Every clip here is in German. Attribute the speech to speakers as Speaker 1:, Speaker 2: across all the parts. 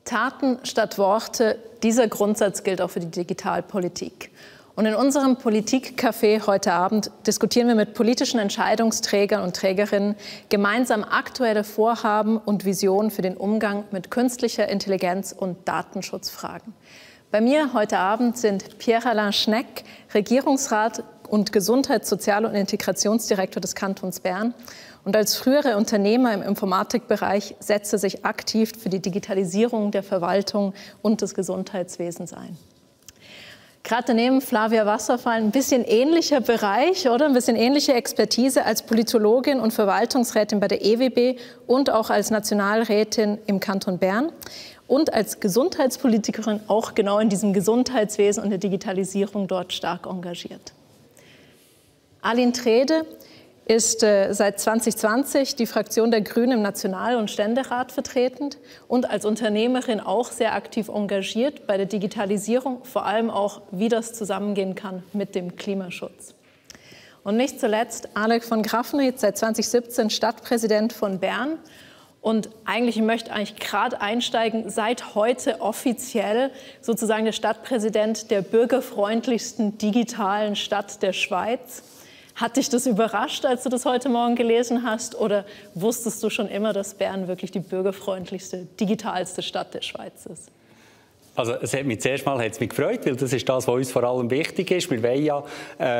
Speaker 1: Taten statt Worte, dieser Grundsatz gilt auch für die Digitalpolitik. Und in unserem Politikcafé heute Abend diskutieren wir mit politischen Entscheidungsträgern und Trägerinnen gemeinsam aktuelle Vorhaben und Visionen für den Umgang mit künstlicher Intelligenz und Datenschutzfragen. Bei mir heute Abend sind Pierre-Alain Schnegg, Regierungsrat und Gesundheits-, Sozial- und Integrationsdirektor des Kantons Bern. Und als früherer Unternehmer im Informatikbereich setzt er sich aktiv für die Digitalisierung der Verwaltung und des Gesundheitswesens ein. Gerade daneben Flavia Wasserfall, ein bisschen ähnlicher Bereich, oder? Ein bisschen ähnliche Expertise als Politologin und Verwaltungsrätin bei der EWB und auch als Nationalrätin im Kanton Bern und als Gesundheitspolitikerin auch genau in diesem Gesundheitswesen und der Digitalisierung dort stark engagiert. Aline Trede ist seit 2020 die Fraktion der Grünen im National- und Ständerat vertretend und als Unternehmerin auch sehr aktiv engagiert bei der Digitalisierung, vor allem auch, wie das zusammengehen kann mit dem Klimaschutz. Und nicht zuletzt Alec von Graffenried, seit 2017 Stadtpräsident von Bern. Und ich möchte gerade einsteigen, seit heute offiziell sozusagen der Stadtpräsident der bürgerfreundlichsten digitalen Stadt der Schweiz. Hat dich das überrascht, als du das heute Morgen gelesen hast? Oder wusstest du schon immer, dass Bern wirklich die bürgerfreundlichste, digitalste Stadt der Schweiz ist?
Speaker 2: Also es hat mich zuerst mal gefreut, weil das ist das, was uns vor allem wichtig ist. Wir wollen ja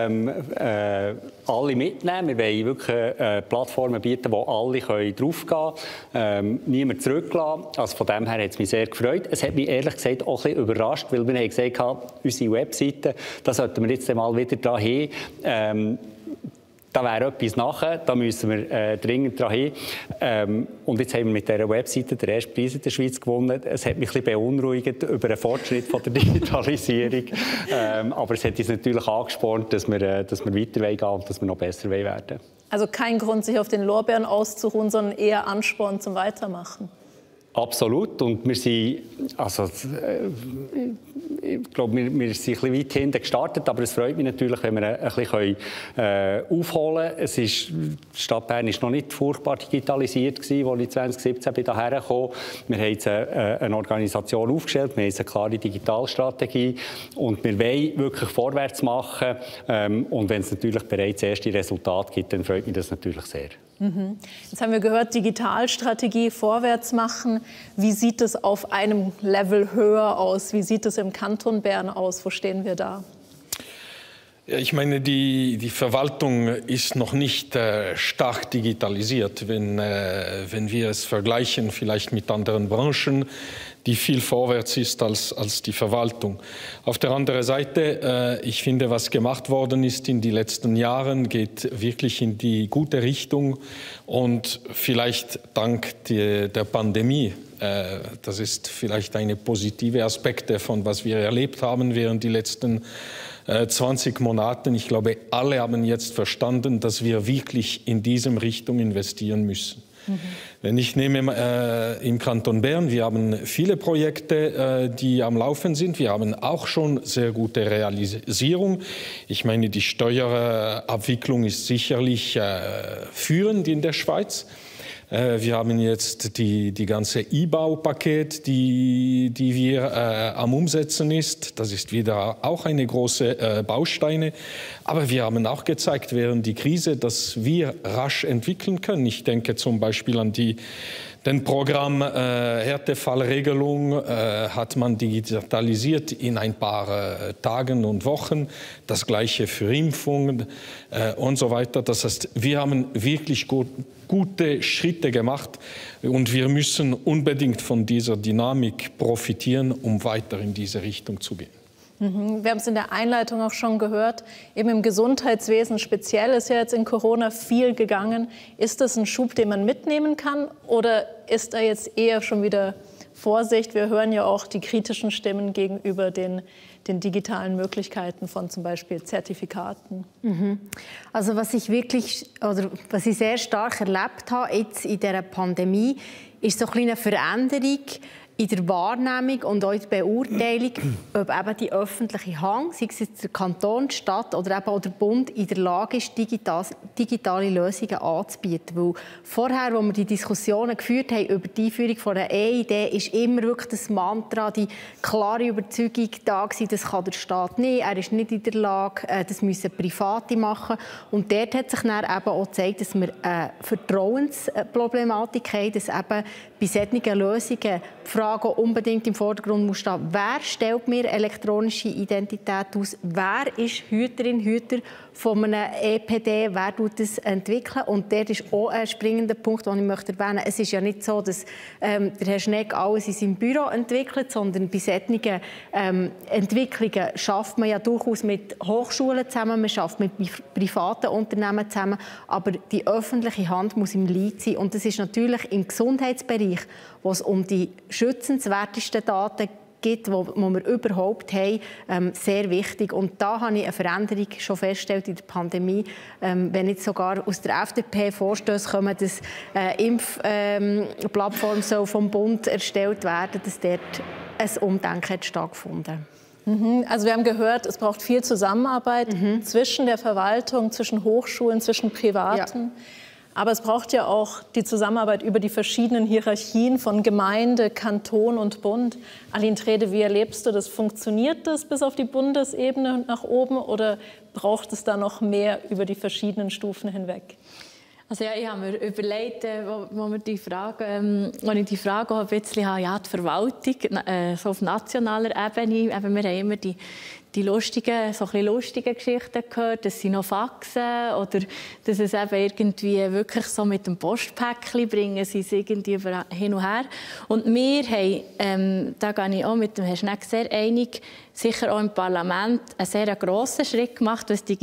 Speaker 2: alle mitnehmen. Wir wollen wirklich Plattformen bieten, wo alle draufgehen können, niemand zurücklassen. Also von dem her hat es mich sehr gefreut. Es hat mich ehrlich gesagt auch ein bisschen überrascht, weil wir haben gesagt, unsere Webseite, da sollten wir jetzt mal wieder dahin. Da wäre etwas nachher, da müssen wir dringend dran hin. Und jetzt haben wir mit dieser Webseite den ersten Preis in der Schweiz gewonnen. Es hat mich ein bisschen beunruhigt über den Fortschritt von der Digitalisierung. Aber es hat uns natürlich angespornt, dass wir weitergehen und dass wir noch besser werden wollen. Also
Speaker 1: kein Grund, sich auf den Lorbeeren auszuruhen, sondern eher Ansporn zum Weitermachen.
Speaker 2: Absolut. Und wir sind, ich glaube, wir sind ein bisschen weit hinten gestartet, aber es freut mich natürlich, wenn wir ein bisschen aufholen können. Die Stadt Bern war noch nicht furchtbar digitalisiert, als ich 2017 hierher kam. Wir haben jetzt eine Organisation aufgestellt, wir haben eine klare Digitalstrategie und wir wollen wirklich vorwärts machen. Und wenn es natürlich bereits erste Resultate gibt, dann freut mich das natürlich sehr.
Speaker 1: Jetzt haben wir gehört, Digitalstrategie vorwärts machen. Wie sieht es auf einem Level höher aus? Wie sieht es im Kanton Bern aus? Wo stehen wir da?
Speaker 3: Ja, ich meine, die Verwaltung ist noch nicht stark digitalisiert, wenn wir es vergleichen vielleicht mit anderen Branchen, die viel vorwärts ist als die Verwaltung. Auf der anderen Seite, ich finde, was gemacht worden ist in den letzten Jahren, geht wirklich in die gute Richtung und vielleicht dank der Pandemie. Das ist vielleicht eine positive Aspekt davon, was wir erlebt haben während der letzten 20 Monaten. Ich glaube, alle haben jetzt verstanden, dass wir wirklich in diese Richtung investieren müssen. Wenn ich nehme im Kanton Bern, wir haben viele Projekte, die am Laufen sind. Wir haben auch schon sehr gute Realisierung. Ich meine, die Steuerabwicklung ist sicherlich führend in der Schweiz. Wir haben jetzt die ganze E-Bau-Paket, die wir am Umsetzen ist. Das ist wieder auch eine große Bausteine. Aber wir haben auch gezeigt während der Krise, dass wir rasch entwickeln können. Ich denke zum Beispiel an den Programm Härtefallregelung hat man digitalisiert in ein paar Tagen und Wochen. Das Gleiche für Impfungen und so weiter. Das heißt, wir haben wirklich gute Schritte gemacht und wir müssen unbedingt von dieser Dynamik profitieren, um weiter in diese Richtung zu gehen.
Speaker 1: Wir haben es in der Einleitung auch schon gehört, eben im Gesundheitswesen speziell ist ja jetzt in Corona viel gegangen. Ist das ein Schub, den man mitnehmen kann oder ist da jetzt eher schon wieder Vorsicht? Wir hören ja auch die kritischen Stimmen gegenüber den digitalen Möglichkeiten von zum Beispiel Zertifikaten.
Speaker 4: Also was ich sehr stark erlebt habe jetzt in dieser Pandemie, ist so eine kleine Veränderung in der Wahrnehmung und auch in der Beurteilung, ob eben die öffentliche Hand, sei es jetzt der Kanton, die Stadt oder eben auch der Bund, in der Lage ist, digitale Lösungen anzubieten. Weil vorher, als wir die Diskussionen geführt haben über die Einführung von einer E-Idee, ist immer wirklich das Mantra, die klare Überzeugung da gewesen, das kann der Staat nicht, er ist nicht in der Lage, das müssen Private machen. Und dort hat sich dann eben auch gezeigt, dass wir eine Vertrauensproblematik haben, dass eben bei solchen Lösungen die Frage unbedingt im Vordergrund muss stehen, wer stellt mir elektronische Identität aus, wer ist Hüterin, Hüter von einem EPD, wer tut das entwickeln. Und dort ist auch ein springender Punkt, den ich möchte erwähnen möchte. Es ist ja nicht so, dass der Herr Schnegg alles in seinem Büro entwickelt, sondern bei solchen Entwicklungen schafft man ja durchaus mit Hochschulen zusammen, man schafft mit privaten Unternehmen zusammen, aber die öffentliche Hand muss im Lead sein. Und das ist natürlich im Gesundheitsbereich, wo es um die schützenswertesten Daten geht, die wir überhaupt haben, sehr wichtig. Und da habe ich eine Veränderung schon festgestellt in der Pandemie. Wenn jetzt sogar aus der FDP Vorstöße kommen, dass eine Impfplattform soll vom Bund erstellt werden, dass dort ein Umdenken hat stattgefunden.
Speaker 1: Also wir haben gehört, es braucht viel Zusammenarbeit zwischen der Verwaltung, zwischen Hochschulen, zwischen Privaten. Ja. Aber es braucht ja auch die Zusammenarbeit über die verschiedenen Hierarchien von Gemeinde, Kanton und Bund. Aline Trede, wie erlebst du das? Funktioniert das bis auf die Bundesebene und nach oben oder braucht es da noch mehr über die verschiedenen Stufen hinweg?
Speaker 5: Also ja, ich habe mir überlegt, als ich die Frage ein bisschen habe, ja, die Verwaltung so auf nationaler Ebene, wir haben immer die lustigen, so ein bisschen lustige Geschichten gehört, dass sie noch faxen oder dass es eben irgendwie wirklich so mit dem Postpäckchen bringen, sie es irgendwie hin und her. Und wir haben, da gehe ich auch mit dem Herrn Schnegg sehr einig, sicher auch im Parlament einen sehr grossen Schritt gemacht, was die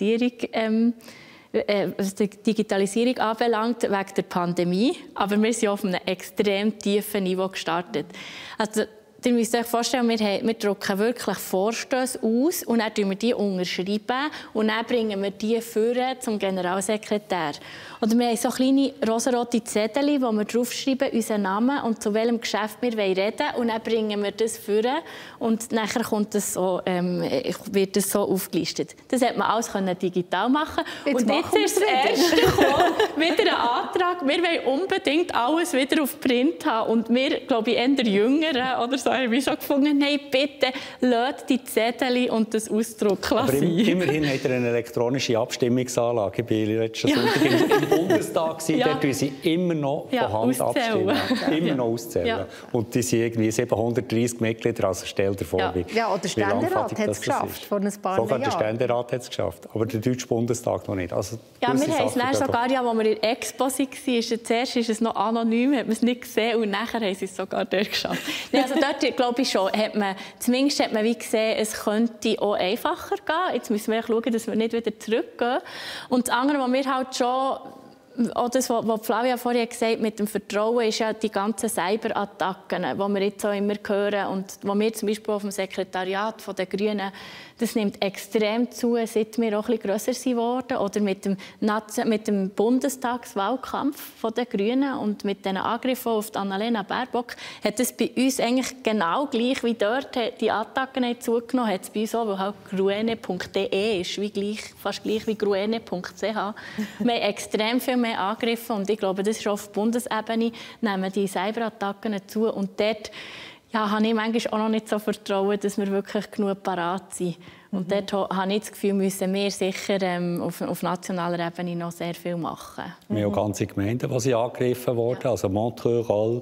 Speaker 5: Digitalisierung anbelangt, wegen der Pandemie. Aber wir sind auf einem extrem tiefen Niveau gestartet. Also, ihr müsst euch vorstellen, wir drucken wirklich Vorstöße aus und dann schreiben wir die unterschreiben und dann bringen wir die vor zum Generalsekretär. Oder wir haben so kleine rosarote Zettel, wo wir draufschreiben, unseren Namen und zu welchem Geschäft wir reden wollen. Und dann bringen wir das vor und nachher kommt das so, wird das so aufgelistet. Das hätte man alles digital machen können. Und jetzt ist das erste gekommen, wieder ein Antrag. Wir wollen unbedingt alles wieder auf Print haben. Und wir, glaube ich, eher Jüngeren oder so, haben wir so gefunden, hey, bitte lasst die Zettel und das ausdrucken lassen.
Speaker 2: Aber immerhin hat er eine elektronische Abstimmungsanlage. Ich bin letzten Sonntag im Bundestag, dort tun sie immer noch von Hand abstimmen. Immer noch auszählen. Ja. Und die sind irgendwie 730 Mitglieder, also stell dir vor, wie
Speaker 4: oder der Ständerat hat es geschafft, vor ein paar Jahren.
Speaker 2: Sogar der Ständerat hat es geschafft, aber der Deutsche Bundestag noch nicht. Also,
Speaker 5: ja, wir haben es dann sogar, ja, als wir in der Expo waren, zuerst ist es noch anonym, hat man es nicht gesehen und nachher haben sie es sogar dort geschafft. Nee, also dort, glaube ich schon, zumindest hat man wie gesehen, es könnte auch einfacher gehen. Jetzt müssen wir schauen, dass wir nicht wieder zurückgehen. Und das andere, was wir halt schon, auch das, was Flavia vorhin gesagt hat, mit dem Vertrauen, ist ja die ganzen Cyberattacken, die wir jetzt auch immer hören und wo wir zum Beispiel auf dem Sekretariat der Grünen, das nimmt extrem zu, seit wir auch ein bisschen grösser geworden sind. Oder mit dem Bundestagswahlkampf der Grünen und mit den Angriffen auf Annalena Baerbock hat es bei uns eigentlich genau gleich wie dort die Attacken zugenommen, hat es bei uns auch, weil halt gruene.de ist, fast gleich wie gruene.ch. Wir haben extrem viel mehr Angriffe und ich glaube, das ist auf Bundesebene, nehmen die Cyberattacken zu und dort habe ich manchmal auch noch nicht so Vertrauen, dass wir wirklich genug parat sind. Und dort habe ich das Gefühl, müssen wir sicher auf nationaler Ebene noch sehr viel machen.
Speaker 2: Wir haben ganze Gemeinden, die angegriffen wurden, also Montreux, Roll,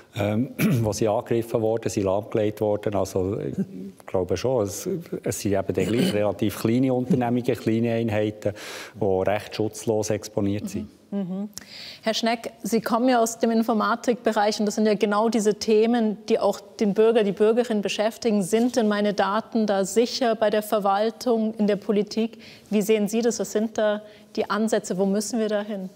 Speaker 2: die sind angegriffen worden, sind lahmgelegt worden. Also ich glaube schon, es sind eben dann gleich relativ kleine Unternehmungen, kleine Einheiten, die recht schutzlos exponiert sind.
Speaker 1: Herr Schnegg, Sie kommen ja aus dem Informatikbereich und das sind ja genau diese Themen, die auch den Bürger, die Bürgerin beschäftigen. Sind denn meine Daten da sicher bei der Verwaltung, in der Politik? Wie sehen Sie das? Was sind da die Ansätze? Wo müssen wir da hin?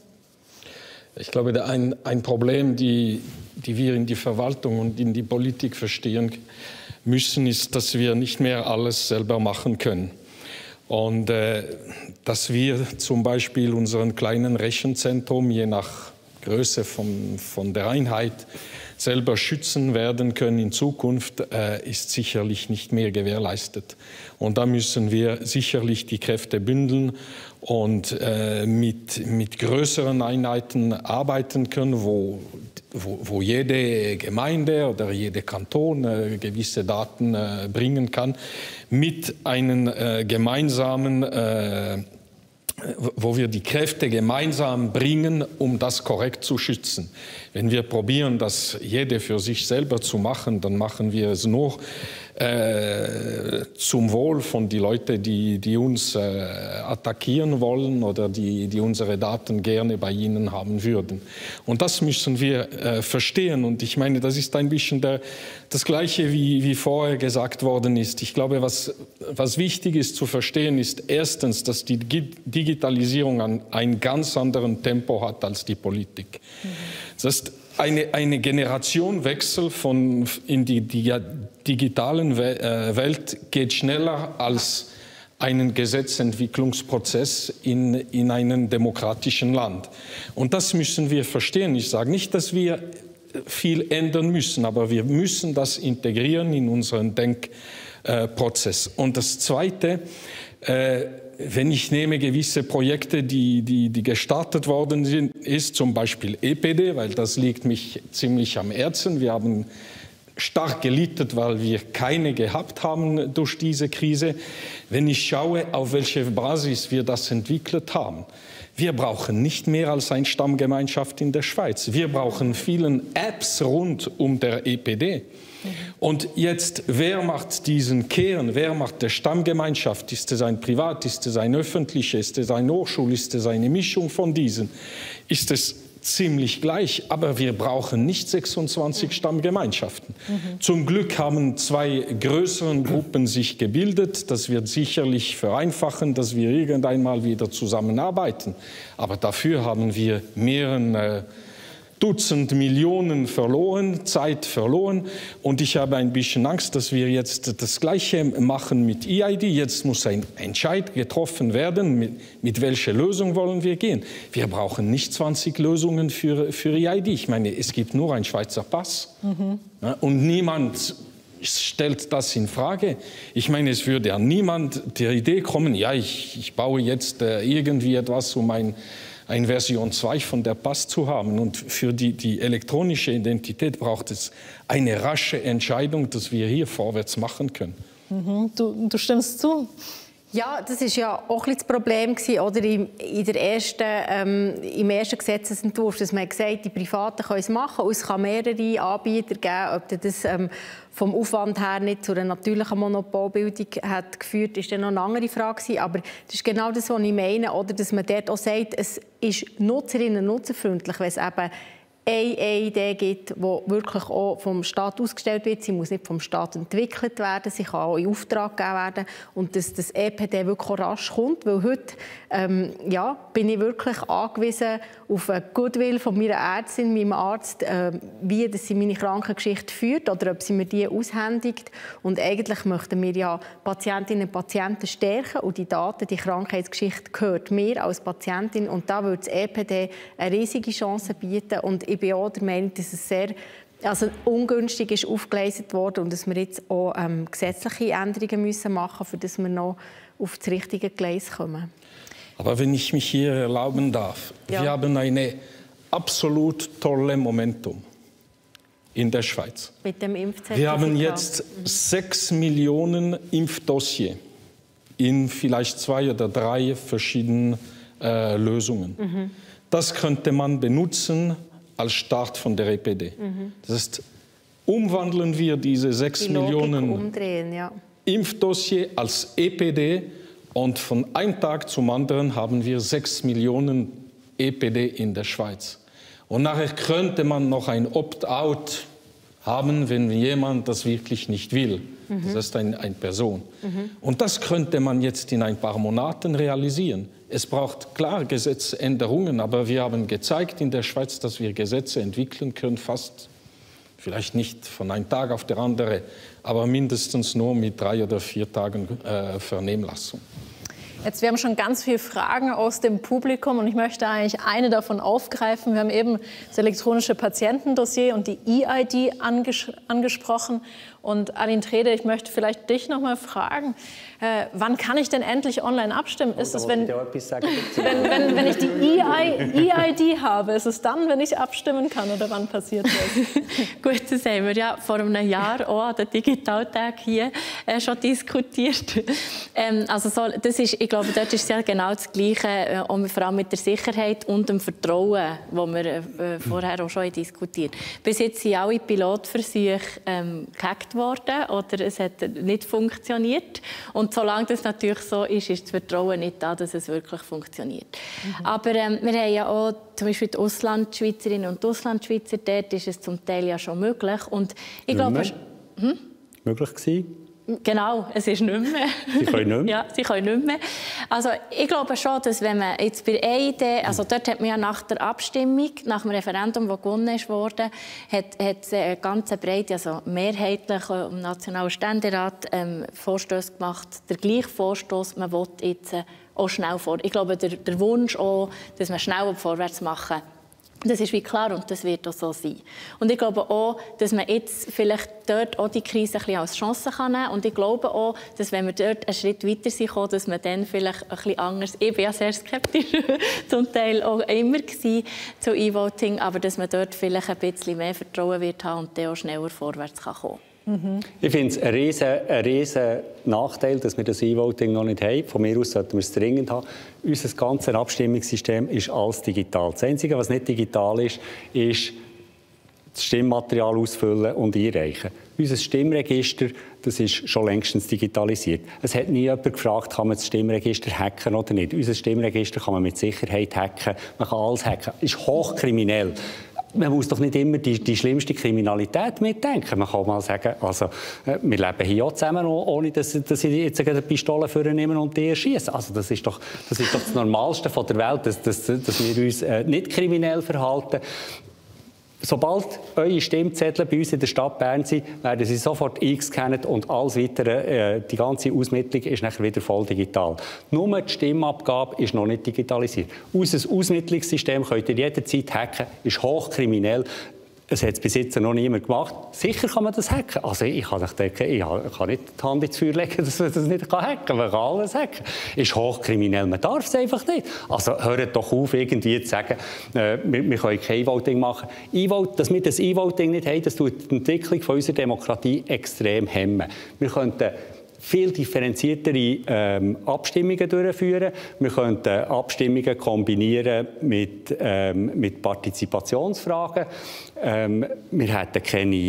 Speaker 3: Ich glaube, ein Problem, die wir in die Verwaltung und in die Politik verstehen müssen, ist, dass wir nicht mehr alles selber machen können. Und dass wir zum Beispiel unseren kleinen Rechenzentrum, je nach Größe von der Einheit, selber schützen werden können in Zukunft, ist sicherlich nicht mehr gewährleistet. Und da müssen wir sicherlich die Kräfte bündeln und mit größeren Einheiten arbeiten können, wo jede Gemeinde oder jeder Kanton gewisse Daten bringen kann, mit einem gemeinsamen wo wir die Kräfte gemeinsam bringen, um das korrekt zu schützen. Wenn wir probieren, das jeder für sich selber zu machen, dann machen wir es nur zum Wohl von den Leuten, die uns attackieren wollen oder die unsere Daten gerne bei ihnen haben würden. Und das müssen wir verstehen. Und ich meine, das ist ein bisschen das Gleiche, wie vorher gesagt worden ist. Ich glaube, was wichtig ist zu verstehen, ist erstens, dass die Digitalisierung ein ganz anderes Tempo hat als die Politik. Das ist eine Generationenwechsel in die digitalen Welt geht schneller als einen Gesetzentwicklungsprozess in einem demokratischen Land. Und das müssen wir verstehen. Ich sage nicht, dass wir viel ändern müssen, aber wir müssen das integrieren in unseren Denkprozess. Und das Zweite, wenn ich nehme gewisse Projekte, die gestartet worden sind, ist zum Beispiel EPD, weil das liegt mich ziemlich am Herzen. Wir haben stark gelitten, weil wir keine gehabt haben durch diese Krise. Wenn ich schaue, auf welche Basis wir das entwickelt haben, wir brauchen nicht mehr als eine Stammgemeinschaft in der Schweiz. Wir brauchen viele Apps rund um der EPD. Und jetzt, wer macht diesen Kern? Wer macht der Stammgemeinschaft? Ist es ein Privat? Ist es ein öffentlicher? Ist es eine Hochschule? Ist es eine Mischung von diesen? Ist es ziemlich gleich, aber wir brauchen nicht 26 Stammgemeinschaften. Zum Glück haben 2 größere Gruppen sich gebildet. Das wird sicherlich vereinfachen, dass wir irgendwann mal wieder zusammenarbeiten. Aber dafür haben wir mehrere Dutzend Millionen verloren, Zeit verloren. Und ich habe ein bisschen Angst, dass wir jetzt das Gleiche machen mit EID. Jetzt muss ein Entscheid getroffen werden, mit welcher Lösung wollen wir gehen. Wir brauchen nicht 20 Lösungen für EID. Ich meine, es gibt nur einen Schweizer Pass. Ja, und niemand stellt das in Frage. Ich meine, es würde ja niemand der Idee kommen, ja, ich baue jetzt irgendwie etwas, um eine Version 2 von der Pass zu haben. Und für die elektronische Identität braucht es eine rasche Entscheidung, dass wir hier vorwärts machen können.
Speaker 1: Du stimmst zu?
Speaker 4: Ja, das war ja auch ein bisschen das Problem, oder, im ersten Gesetzesentwurf, dass man gesagt hat, die Privaten können es machen, und es kann mehrere Anbieter geben. Ob das vom Aufwand her nicht zu einer natürlichen Monopolbildung hat geführt, ist dann noch eine andere Frage. Aber das ist genau das, was ich meine, oder, dass man dort auch sagt, es ist nutzerinnen- und nutzerfreundlich, wenn es eben eine Idee gibt, die wirklich auch vom Staat ausgestellt wird. Sie muss nicht vom Staat entwickelt werden, sie kann auch in Auftrag gegeben werden. Und dass das EPD wirklich auch rasch kommt, weil heute bin ich wirklich angewiesen auf einen Goodwill von meiner Ärztin, meinem Arzt, wie dass sie meine Krankengeschichte führt oder ob sie mir die aushändigt. Und eigentlich möchten wir ja Patientinnen und Patienten stärken und die Daten, die Krankheitsgeschichte gehört mir als Patientin. Und da würde das EPD eine riesige Chance bieten. Und ich bin auch der Meinung, dass es sehr ungünstig ist aufgeleistet worden und dass wir jetzt auch gesetzliche Änderungen machen müssen, für dass wir noch auf das richtige Gleis kommen.
Speaker 3: Aber wenn ich mich hier erlauben darf, wir haben ein absolut tolles Momentum in der Schweiz.
Speaker 4: Mit dem Impfzertifikat.
Speaker 3: Wir haben jetzt 6 Millionen Impfdossiers in vielleicht 2 oder 3 verschiedenen Lösungen. Das könnte man benutzen als Start von der EPD. Das heißt, umwandeln wir diese 6 Millionen Impfdossier als EPD und von einem Tag zum anderen haben wir 6 Millionen EPD in der Schweiz. Und nachher könnte man noch ein Opt-out haben, wenn jemand das wirklich nicht will. Das ist eine Person. Und das könnte man jetzt in ein paar Monaten realisieren. Es braucht klar Gesetzesänderungen, aber wir haben gezeigt in der Schweiz, dass wir Gesetze entwickeln können, vielleicht nicht von einem Tag auf den anderen, aber mindestens nur mit 3 oder 4 Tagen Vernehmlassung.
Speaker 1: Wir haben schon ganz viele Fragen aus dem Publikum und ich möchte eigentlich eine davon aufgreifen. Wir haben eben das elektronische Patientendossier und die E-ID angesprochen. Und Aline Trede, ich möchte vielleicht dich noch mal fragen, wann kann ich denn endlich online abstimmen? Ist es, wenn ich die E-ID habe, ist es dann, wenn ich abstimmen kann oder wann passiert das?
Speaker 5: Gut, das haben wir ja vor einem Jahr auch an den Digitaltag hier schon diskutiert. Das ist, ich glaube, dort ist es ja genau das Gleiche, vor allem mit der Sicherheit und dem Vertrauen, das wir vorher auch schon diskutiert haben. Bis jetzt sind alle Pilotversuche gehackt worden oder es hat nicht funktioniert. Und solange das natürlich so ist, ist das Vertrauen nicht da, dass es wirklich funktioniert. Aber wir haben ja auch zum Beispiel die Auslandschweizerinnen und Auslandschweizer, dort ist es zum Teil ja schon möglich. Und ich glaube,
Speaker 2: möglich gewesen?
Speaker 5: Genau, es ist nicht mehr.
Speaker 2: Sie können nicht mehr?
Speaker 5: Ja, sie können nicht mehr. Also ich glaube schon, dass wenn man jetzt bei EID, also dort hat man ja nach der Abstimmung, nach dem Referendum, das gewonnen wurde, hat es eine ganz breite, also mehrheitlich im Nationalen Ständerat Vorstöße gemacht. Der gleiche Vorstoß, man will jetzt auch schnell vor. Ich glaube, der Wunsch auch, dass man schnell vorwärts machen. Das ist wie klar und das wird auch so sein. Und ich glaube auch, dass man jetzt vielleicht dort auch die Krise ein bisschen als Chance nehmen kann. Und ich glaube auch, dass wenn wir dort einen Schritt weiter sind, dass man dann vielleicht ein bisschen anders, ich bin ja sehr skeptisch, zum Teil auch immer gewesen, zu E-Voting, aber dass man dort vielleicht ein bisschen mehr Vertrauen wird haben und dann auch schneller vorwärts kann kommen.
Speaker 2: Ich finde es ein riesen Nachteil, dass wir das E-Voting noch nicht haben. Von mir aus sollten wir es dringend haben. Unser ganzes Abstimmungssystem ist alles digital. Das Einzige, was nicht digital ist, ist das Stimmmaterial ausfüllen und einreichen. Unser Stimmregister, das ist schon längstens digitalisiert. Es hat nie jemand gefragt, kann man das Stimmregister hacken oder nicht. Unser Stimmregister kann man mit Sicherheit hacken. Man kann alles hacken. Das ist hochkriminell. Man muss doch nicht immer die schlimmste Kriminalität mitdenken. Man kann mal sagen, also, wir leben hier auch zusammen, ohne dass ich jetzt eine Pistole vornehme und die erschieße. Also, das ist doch das Normalste von der Welt, dass wir uns nicht kriminell verhalten. Sobald eure Stimmzettel bei uns in der Stadt Bern sind, werden sie sofort eingescannt und alles Weitere, die ganze Ausmittlung ist nachher wieder voll digital. Nur die Stimmabgabe ist noch nicht digitalisiert. Unser Ausmittlungssystem könnt ihr jederzeit hacken, ist hochkriminell. Es hat es bis jetzt noch niemand gemacht. Sicher kann man das hacken. Also ich kann nicht die Hand ins Feuer legen, dass man das nicht hacken kann. Man kann alles hacken. Ist hochkriminell. Man darf es einfach nicht. Also hört doch auf, irgendwie zu sagen, wir können kein E-Voting machen. Dass wir das E-Voting nicht haben, das tut die Entwicklung von unserer Demokratie extrem hemmen. Wir könnten viel differenziertere Abstimmungen durchführen. Wir könnten Abstimmungen kombinieren mit Partizipationsfragen. Wir hätten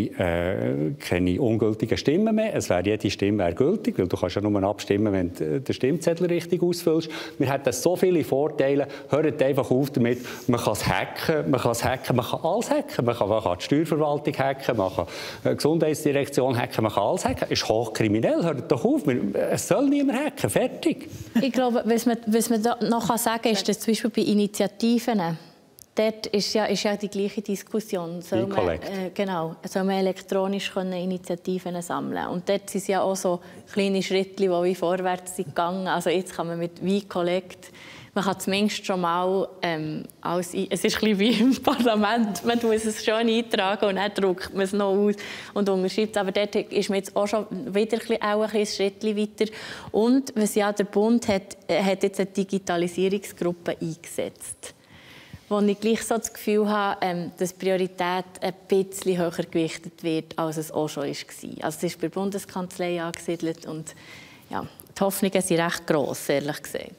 Speaker 2: keine ungültigen Stimmen mehr. Jede Stimme wäre gültig, weil du kannst ja nur abstimmen, wenn du den Stimmzettel richtig ausfüllst. Wir hätten so viele Vorteile. Hört einfach auf damit. Man kann es hacken, man kann alles hacken. Man kann die Steuerverwaltung hacken, man kann die Gesundheitsdirektion hacken, man kann alles hacken. Das ist hochkriminell. Hört doch auf. Es soll niemand hacken. Fertig.
Speaker 5: Ich glaube, was man da noch sagen kann, ist, dass zum Beispiel bei Initiativen, dort ist ja die gleiche Diskussion. Soll man elektronisch Initiativen sammeln? Und dort sind es ja auch so kleine Schritte, die wie vorwärts sind gegangen. Also jetzt kann man mit WeCollect, man kann zumindest schon mal, es ist ein bisschen wie im Parlament, man muss es schon eintragen und dann druckt man es noch aus und unterschreibt. Aber dort ist man jetzt auch schon wieder ein Schritt weiter. Und was ja der Bund hat jetzt eine Digitalisierungsgruppe eingesetzt, wo ich gleich so das Gefühl habe, dass die Priorität ein bisschen höher gewichtet wird, als es auch schon war. Also es ist bei der Bundeskanzlei angesiedelt und ja, die Hoffnungen sind recht gross, ehrlich gesagt.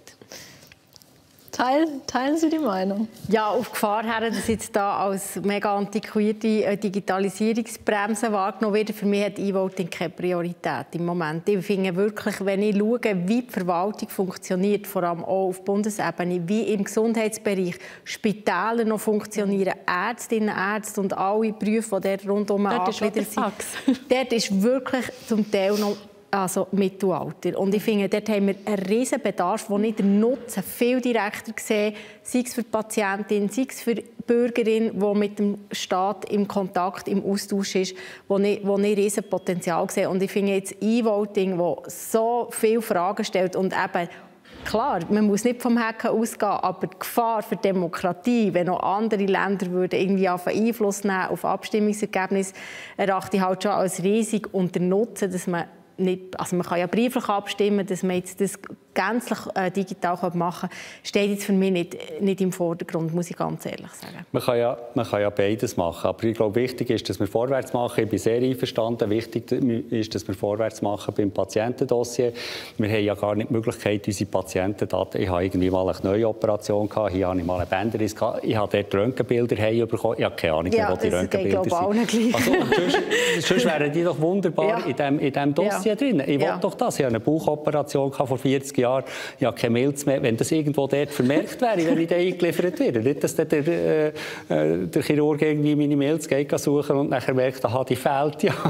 Speaker 1: Teilen Sie die Meinung?
Speaker 4: Ja, auf Gefahr her, dass jetzt da als mega antiquierte Digitalisierungsbremse wahrgenommen wird. Für mich hat E-Voting keine Priorität im Moment. Ich finde wirklich, wenn ich schaue, wie die Verwaltung funktioniert, vor allem auch auf Bundesebene, wie im Gesundheitsbereich Spitäler noch funktionieren, Ärztinnen, Ärzte und alle Berufe, die dort rundherum angegliedert sind. Dort ist wirklich zum Teil noch Mittelalter. Und ich finde, dort haben wir einen riesen Bedarf, wo ich den Nutzen viel direkter sehe, sei es für die Patientin, sei es für die Bürgerin, die mit dem Staat im Kontakt, im Austausch ist, wo ich riesen Potenzial sehe. Und ich finde jetzt E-Voting, das so viele Fragen stellt und eben klar, man muss nicht vom Hacken ausgehen, aber die Gefahr für die Demokratie, wenn auch andere Länder würden irgendwie Einfluss nehmen auf Abstimmungsergebnisse, erachte ich halt schon als riesig und der Nutzen, dass man nicht, also man kann ja brieflich abstimmen, dass man jetzt das gänzlich digital machen kann, steht jetzt für mich nicht im Vordergrund, muss ich ganz ehrlich sagen.
Speaker 2: Man kann ja beides machen, aber ich glaube, wichtig ist, dass wir vorwärts machen. Ich bin sehr einverstanden. Wichtig ist, dass wir vorwärts machen beim Patientendossier. Wir haben ja gar nicht die Möglichkeit, unsere Patientendaten. Ich hatte irgendwie mal eine neue Operation gehabt, hier hatte ich mal einen Bänderriss gehabt. Ich habe dort Röntgenbilder bekommen. Ich habe keine Ahnung, wo die Röntgenbilder sind. Also, sonst wären die doch wunderbar in diesem Dossier drin. Ich will doch das. Ich hatte eine Bauchoperation vor 40 Jahren. Ich habe keine Milz mehr. Wenn das irgendwo dort vermerkt wäre, wenn ich da eingeliefert werde. Nicht, dass der Chirurg irgendwie meine Milz geht suchen und nachher merkt, aha, die fehlt ja.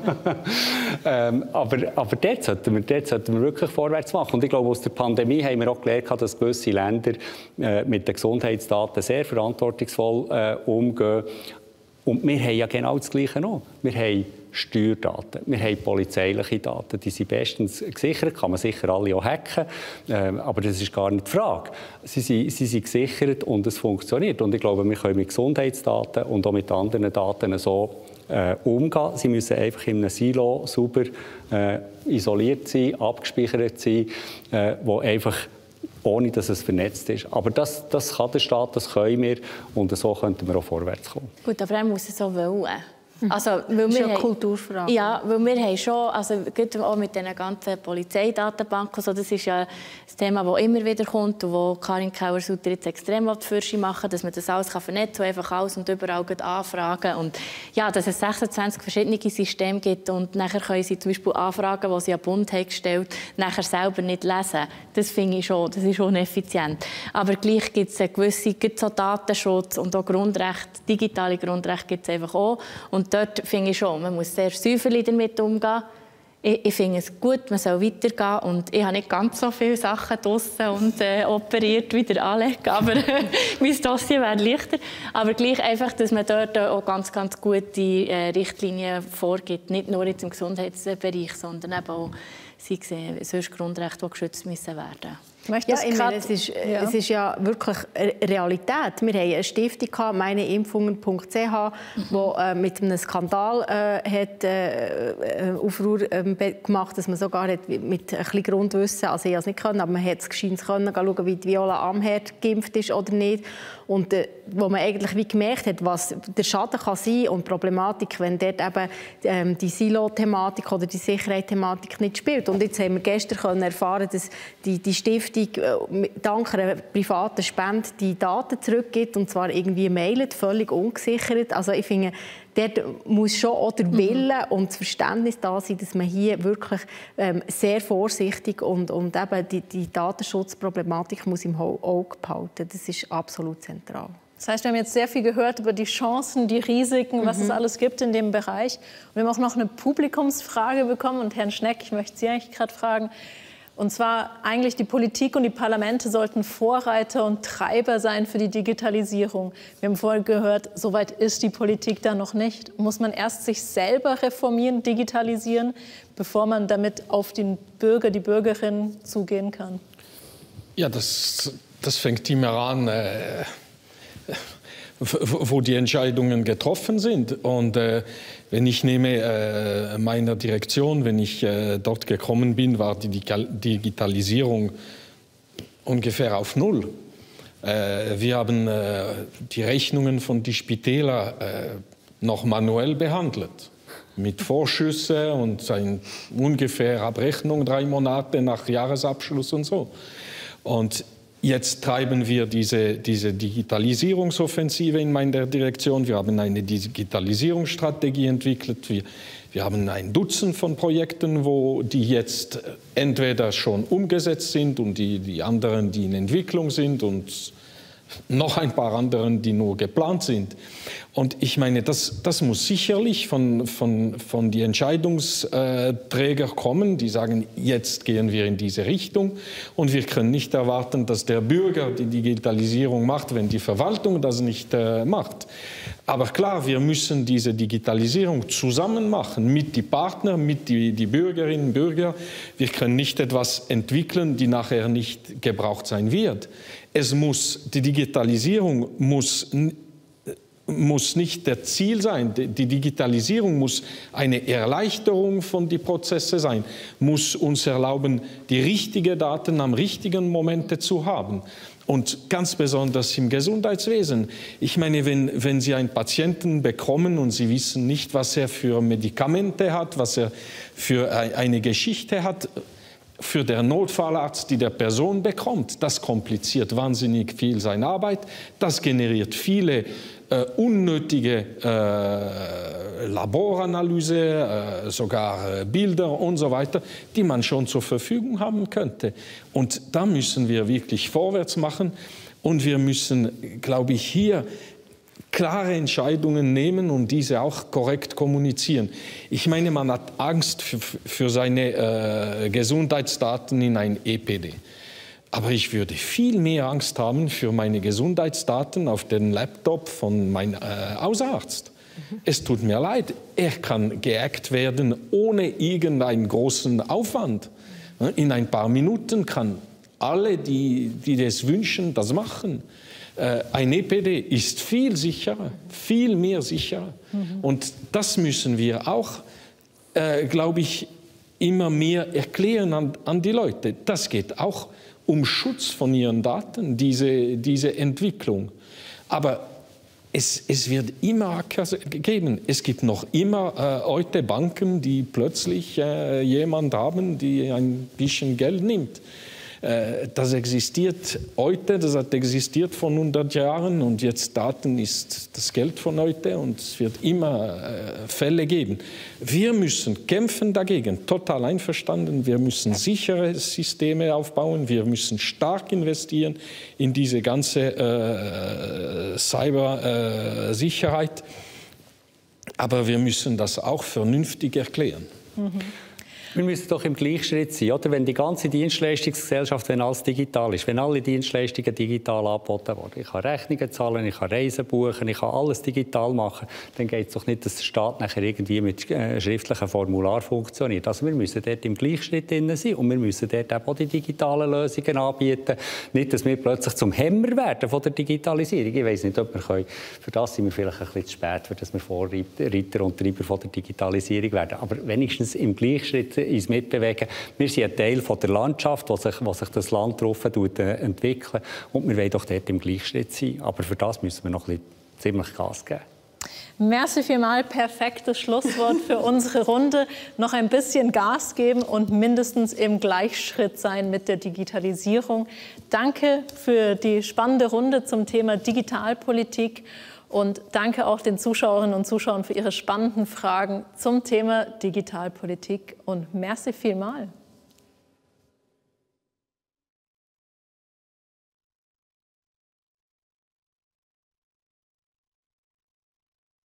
Speaker 2: aber dort sollten wir wirklich vorwärts machen. Und ich glaube, aus der Pandemie haben wir auch gelernt, dass gewisse Länder mit den Gesundheitsdaten sehr verantwortungsvoll umgehen. Und wir haben ja genau das Gleiche noch. Wir haben Steuerdaten, wir haben polizeiliche Daten, die sind bestens gesichert, kann man sicher alle auch hacken, aber das ist gar nicht die Frage. Sie sind gesichert und es funktioniert. Und ich glaube, wir können mit Gesundheitsdaten und auch mit anderen Daten so umgehen. Sie müssen einfach in einem Silo sauber isoliert sein, abgespeichert sein, wo einfach ohne dass es vernetzt ist. Aber das kann der Staat, das können wir und so könnten wir auch vorwärts kommen.
Speaker 5: Gut, aber er muss es auch wollen. Also,
Speaker 4: weil das ist ja eine Kulturfrage.
Speaker 5: Ja, weil wir haben schon, also auch mit den ganzen Polizeidatenbanken, so, das ist ja ein Thema, das immer wieder kommt und wo Karin Keller-Sutter jetzt extrem für machen, dass man das alles vernetzen kann, einfach alles und überall anfragen. Und ja, dass es 26 verschiedene Systeme gibt und nachher können sie zum Beispiel Anfragen, die sie an den Bund haben gestellt, nachher selber nicht lesen. Das finde ich schon, das ist schon effizient. Aber gleich gibt es gewisse so Datenschutz und auch Grundrechte, digitale Grundrechte gibt es einfach auch. Und dort finde ich schon, man muss sehr säuferlich damit umgehen. Ich finde es gut, man soll weitergehen. Und ich habe nicht ganz so viele Sachen draussen und operiert wie der Alec, aber mein Dossier wäre leichter. Aber gleich einfach, dass man dort auch ganz, ganz gute Richtlinien vorgibt. Nicht nur jetzt im Gesundheitsbereich, sondern eben auch sonst Grundrechte, die geschützt müssen werden.
Speaker 4: Es ist ja wirklich Realität. Wir haben eine Stiftung, meineimpfungen.ch, die mit einem Skandal Aufruhr gemacht hat, dass man sogar mit ein bisschen Grundwissen, also ich es nicht können, aber man hat es gescheit können, schauen, wie die Viola Amherd geimpft ist oder nicht. Und wo man eigentlich wie gemerkt hat, was der Schaden kann sein und die Problematik, wenn dort eben die Silo-Thematik oder die Sicherheit-Thematik nicht spielt. Und jetzt haben wir gestern erfahren, dass die Stiftung dank einer privaten Spende die Daten zurückgibt, und zwar irgendwie mailet, völlig ungesichert. Also ich finde, dort muss schon auch der Wille und das Verständnis da sein, dass man hier wirklich sehr vorsichtig und eben die Datenschutzproblematik muss im Auge behalten. Das ist absolut zentral.
Speaker 1: Das heißt, wir haben jetzt sehr viel gehört über die Chancen, die Risiken, was es alles gibt in dem Bereich. Und wir haben auch noch eine Publikumsfrage bekommen. Und Herrn Schneck, ich möchte Sie eigentlich gerade fragen, und zwar eigentlich die Politik und die Parlamente sollten Vorreiter und Treiber sein für die Digitalisierung. Wir haben vorhin gehört, so weit ist die Politik da noch nicht. Muss man erst sich selber reformieren, digitalisieren, bevor man damit auf den Bürger, die Bürgerin zugehen kann?
Speaker 3: Ja, das fängt immer an, wo die Entscheidungen getroffen sind. Und wenn ich nehme meiner Direktion, wenn ich dort gekommen bin, war die Digitalisierung ungefähr auf Null. Wir haben die Rechnungen von die Spitäler noch manuell behandelt, mit Vorschüsse und ungefähr Abrechnung 3 Monate nach Jahresabschluss und so. Und jetzt treiben wir diese Digitalisierungsoffensive in meiner Direktion. Wir haben eine Digitalisierungsstrategie entwickelt. Wir haben ein Dutzend von Projekten, die jetzt entweder schon umgesetzt sind und die anderen, die in Entwicklung sind. Und noch ein paar anderen, die nur geplant sind. Und ich meine, das muss sicherlich von den Entscheidungsträgern kommen, die sagen, jetzt gehen wir in diese Richtung. Und wir können nicht erwarten, dass der Bürger die Digitalisierung macht, wenn die Verwaltung das nicht macht. Aber klar, wir müssen diese Digitalisierung zusammen machen mit den Partnern, mit den Bürgerinnen und Bürgern. Wir können nicht etwas entwickeln, die nachher nicht gebraucht sein wird. Die Digitalisierung muss nicht das Ziel sein. Die Digitalisierung muss eine Erleichterung von den Prozessen sein, muss uns erlauben, die richtigen Daten am richtigen Moment zu haben. Und ganz besonders im Gesundheitswesen. Ich meine, wenn Sie einen Patienten bekommen und Sie wissen nicht, was er für Medikamente hat, was er für eine Geschichte hat, für den Notfallarzt, die der Person bekommt, das kompliziert wahnsinnig viel seine Arbeit, das generiert viele unnötige Laboranalyse, sogar Bilder und so weiter, die man schon zur Verfügung haben könnte. Und da müssen wir wirklich vorwärts machen und wir müssen, glaube ich, hier klare Entscheidungen nehmen und diese auch korrekt kommunizieren. Ich meine, man hat Angst für seine Gesundheitsdaten in ein EPD. Aber ich würde viel mehr Angst haben für meine Gesundheitsdaten auf dem Laptop von meinem Hausarzt. Es tut mir leid, er kann gehackt werden ohne irgendeinen großen Aufwand. In ein paar Minuten kann alle, die das wünschen, das machen. Ein EPD ist viel sicherer, viel mehr sicherer. Und das müssen wir auch, glaube ich, immer mehr erklären an die Leute. Das geht auch um Schutz von ihren Daten, diese Entwicklung. Aber es wird immer Hacker geben. Es gibt noch immer heute Banken, die plötzlich jemanden haben, der ein bisschen Geld nimmt. Das existiert heute, das hat existiert vor 100 Jahren und jetzt Daten ist das Geld von heute und es wird immer Fälle geben. Wir müssen kämpfen dagegen, total einverstanden. Wir müssen sichere Systeme aufbauen, wir müssen stark investieren in diese ganze Cybersicherheit, aber wir müssen das auch vernünftig erklären.
Speaker 2: Wir müssen doch im Gleichschritt sein, oder? Wenn die ganze Dienstleistungsgesellschaft, wenn alles digital ist, wenn alle Dienstleistungen digital angeboten werden, ich kann Rechnungen zahlen, ich kann Reisen buchen, ich kann alles digital machen, dann geht es doch nicht, dass der Staat nachher irgendwie mit schriftlichen Formularen funktioniert. Also wir müssen dort im Gleichschritt drin sein und wir müssen dort auch die digitalen Lösungen anbieten. Nicht, dass wir plötzlich zum Hämmer werden von der Digitalisierung. Ich weiss nicht, ob wir können. Für das sind wir vielleicht ein bisschen zu spät, für dass wir Vorreiter und Treiber von der Digitalisierung werden. Aber wenigstens im Gleichschritt uns mitbewegen. Wir sind ein Teil von der Landschaft, wo sich das Land darauf entwickelt. Und wir wollen doch dort im Gleichschritt sein. Aber für das müssen wir noch ziemlich Gas geben.
Speaker 1: Merci vielmals, perfektes Schlusswort für unsere Runde. Noch ein bisschen Gas geben und mindestens im Gleichschritt sein mit der Digitalisierung. Danke für die spannende Runde zum Thema Digitalpolitik. Und danke auch den Zuschauerinnen und Zuschauern für ihre spannenden Fragen zum Thema Digitalpolitik. Und merci vielmals.